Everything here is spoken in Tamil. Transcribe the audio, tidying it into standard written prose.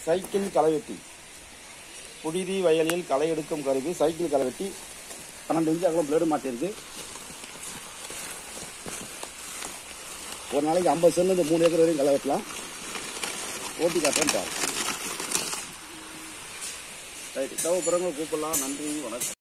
சைக்கிள் களைவெட்டி. புழுதி வயலில் களை எடுக்கும் கருவி சைக்கிள் களைவெட்டி. 12 இன்ச்சு அகலம் பிளேடு மாட்டிருக்கு. ஒரு நாளைக்கு 50 சென்ட் 3 ஏக்கர் வரையும் களை வெட்டலாம். ஓட்டி காட்டுறேன் பாரு. ரைட்டு, தேவைப்படுறவங்க கூப்பிடலாம். நன்றி, வணக்கம்.